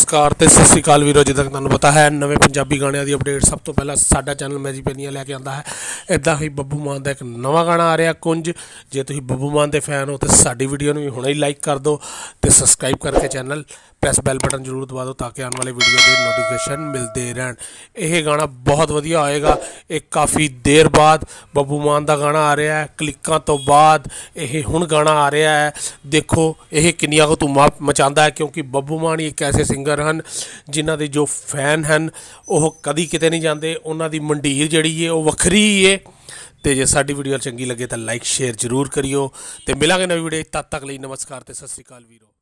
नमस्कार तो सत श्री अकाल वीरो। जिदा तुहानूं पता है नवे पंजाबी गाणियां दी अपडेट सब तो पहला साडा चैनल मैजिक पेनिया लैके आंदा है। इदां ही बब्बू मान का एक नवा गाना आ रहा कुंज। जे तुसीं बब्बू मान के फैन हो तो साडी वीडियो भी हुणे ही लाइक कर दो तो सबसक्राइब करके चैनल प्रेस बैल बटन जरूर दबा दो ताकि आने वाले वीडियो के नोटिफिकेशन मिलते रहन। यह गाना बहुत वधिया होएगा। एक काफ़ी देर बाद बब्बू मान का गाना आ रहा है, क्लिकां तो बाद यह हुण गाना आ रहा है। देखो यह किन्नियां को धूमां मचांदा है क्योंकि बब्बू मान एक ऐसे सिंगर हैं जिन्हां दे जो फैन हैं वह कदी किते नहीं जाते। उन्हां दी मंडीर जिहड़ी है वह वखरी ही है। तो जे साडी वीडियो चंगी लगे तो लाइक शेयर जरूर करियो। तो मिलांगे नवी वीडियो, तद तक लई नमस्कार ते सत श्री अकाल वीरो।